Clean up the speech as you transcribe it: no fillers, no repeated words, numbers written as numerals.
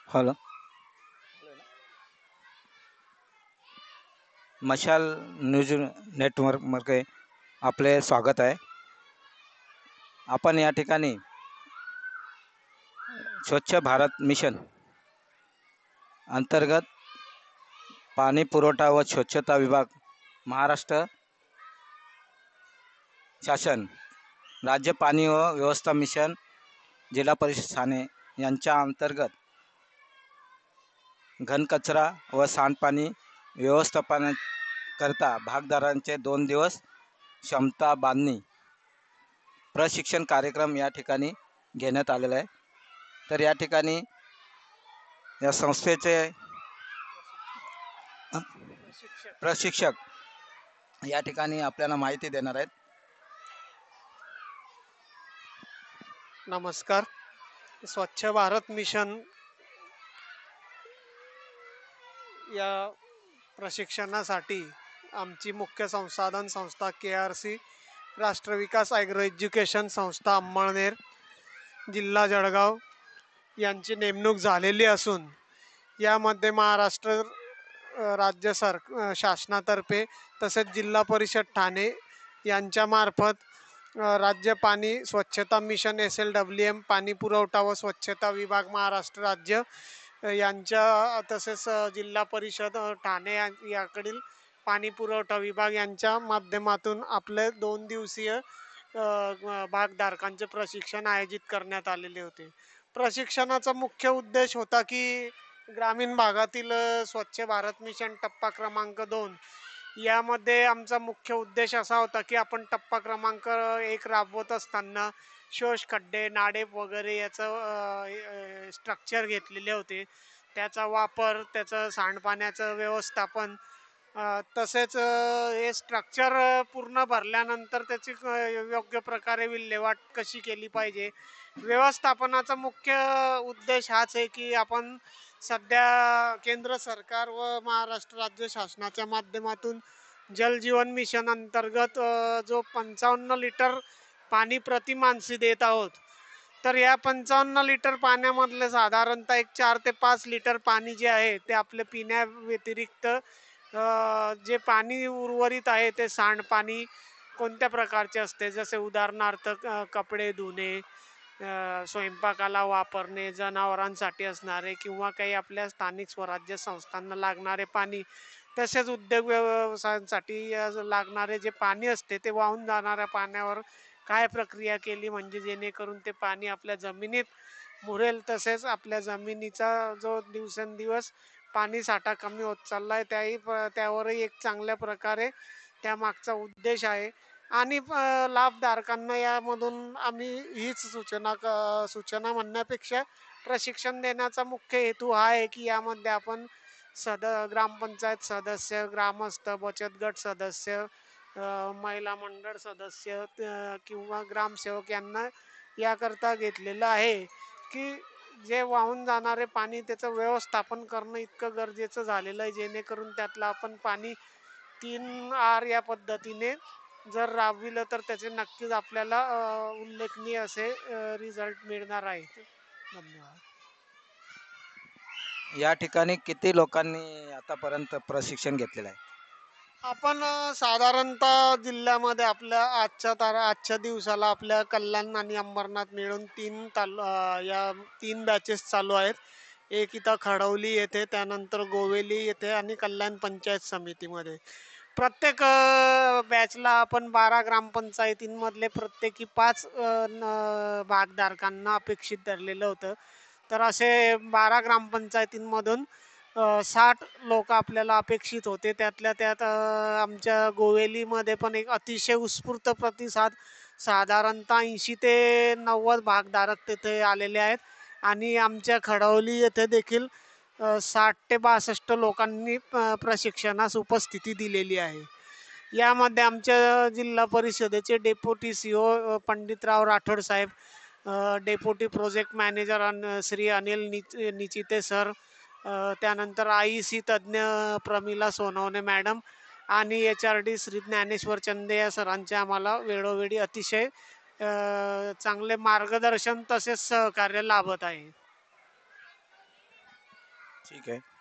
Hello. मशाल news नेटवर्कमध्ये आपले स्वागत आहे. आपण या ठिकाणी स्वच्छ भारत मिशन अंतर्गत पाणी पुरवठा व स्वच्छता विभाग, महाराष्ट्र शासन, राज्य पाणी व व्यवस्था मिशन, जिल्हा परिषद ठाणे यांच्या अंतर्गत घनकचरा व सांडपाणी व्यवस्थापनाकरता भागधारकांचे 2 दिवस क्षमता बांधणी प्रशिक्षण कार्यक्रम या ठिकाणी घेण्यात आलेला आहे. तर या ठिकाणी या संस्थेचे प्रशिक्षक या ठिकाणी आपल्याला माहिती देणार आहेत. नमस्कार. स्वच्छ भारत मिशन या प्रशिक्षणासाठी आमची मुख्य संसाधन संस्था KRC राष्ट्र विकास ॲग्रो एज्युकेशन संस्था अंमळनेर, जिल्हा जळगाव यांची नेमणूक झालेली असून यामध्ये महाराष्ट्र राज्य शासनातर्फे तसेच जिल्हा परिषद ठाणे यांच्यामार्फत राज्य पाणी स्वच्छता मिशन SLWM पाणी पुरवठा व स्वच्छता विभाग महाराष्ट्र राज्य यांच्या तसेच जिल्हा परिषद ठाणे याकडील पाणी पुरवठा विभाग यांच्या माध्यमातून आपले 2 दिवसीय भागधारकांचे प्रशिक्षण आयोजित करण्यात आलेले होते. प्रशिक्षणाचा मुख्य उद्देश होता की ग्रामीण भागातील स्वच्छ भारत मिशन टप्पा क्रमांक 2 यामध्ये आमचा मुख्य उद्देश असा होता की आपण टप्पा क्रमांक 1 राबवत असताना शोष खड्डे, नाडे वगैरे याचं स्ट्रक्चर घेतलेले होते. त्याचा वापर, त्याचं सांडपाण्याचं व्यवस्थापन, तसेच हे स्ट्रक्चर पूर्ण भरल्यानंतर त्याची योग्य प्रकारे विल्हेवाट कशी केली पाहिजे. व्यवस्थापनाचा मुख्य उद्देश हाच आहे की आपण सध्या केंद्र सरकार व महाराष्ट्र राज्य शासनाच्या माध्यमातून जल जीवन मिशन अंतर्गत जो 55 लिटर पाणी प्रति माणसी देत आहोत. तर या 55 लिटर पाण्यामधले साधारणतः एक 4 ते 5 लिटर पाणी जे आहे ते आपले पिण्या व्यतिरिक्त जे पाणी उर्वरित आहे ते सांडपाणी कोणत्या प्रकारचे असते, जसे उदाहरणार्थ कपडे धुणे, स्वयंपाकाला वापरणे, जनावरांसाठी असणारे किंवा काही आपल्या स्थानिक स्वराज्य संस्थांना लागणारे पाणी, तसेच उद्योग व्यवसायांसाठी लागणारे जे पाणी असते ते वाहून जाणाऱ्या पाण्यावर काय प्रक्रिया केली म्हणजे जेणेकरून ते पाणी आपल्या जमिनीत मुरेल, तसेच आपल्या जमिनीचा जो दिवसेंदिवस पाणी साठा कमी होत चालला आहे त्यावरही एक चांगल्या प्रकारे त्यामागचा उद्देश आहे. आणि लाभधारकांना यामधून आम्ही हीच सूचना म्हणण्यापेक्षा प्रशिक्षण देण्याचा मुख्य हेतू हा आहे की यामध्ये आपण ग्रामपंचायत सदस्य, ग्रामस्थ, बचत गट सदस्य, महिला मंडळ सदस्य किंवा ग्रामसेवक यांना याकरता घेतलेलं आहे की जे वाहून जाणारे पाणी त्याचं व्यवस्थापन करणं इतकं गरजेचं झालेलं आहे, जेणेकरून त्यातलं आपण पाणी 3R या पद्धतीने जर राबविलं तर त्याचे नक्कीच आपल्याला उल्लेखनीय असे रिझल्ट मिळणार आहेत. धन्यवाद. या ठिकाणी किती लोकांनी आतापर्यंत प्रशिक्षण घेतलेलं आहे? आपण साधारणतः जिल्ह्यामध्ये आपल्या आजच्या दिवसाला आपल्या कल्याण आणि अंबरनाथ मिळून या 3 बॅचेस चालू आहेत. एक इथं खडवली येथे, त्यानंतर गोवेली येथे आणि कल्याण पंचायत समितीमध्ये. प्रत्येक बॅचला आपण 12 ग्रामपंचायतींमधले प्रत्येकी 5 भागधारकांना अपेक्षित धरलेलं होतं. तर असे 12 ग्रामपंचायतींमधून 60 लोक आपल्याला अपेक्षित होते. त्यातल्या त्यात आमच्या गोवेलीमध्ये पण एक अतिशय उत्स्फूर्त प्रतिसाद, साधारणतः 80 ते 90 भागधारक तिथे आलेले आहेत. आणि आमच्या खडवली येथे देखील 60 ते 62 लोकांनी प्रशिक्षणास उपस्थिती दिलेली आहे. यामध्ये आमच्या जिल्हा परिषदेचे डेप्युटी CO पंडितराव राठोड साहेब, deputy project manager Shri Anil Nichite sir, त्यानंतर IEC तज्ज्ञ प्रमिला सोनवणे मॅडम आणि HRD श्री ज्ञानेश्वर चंदे या सरांचे आम्हाला वेळोवेळी अतिशय चांगले मार्गदर्शन तसेच सहकार्य लाभत आहे. ठीक आहे.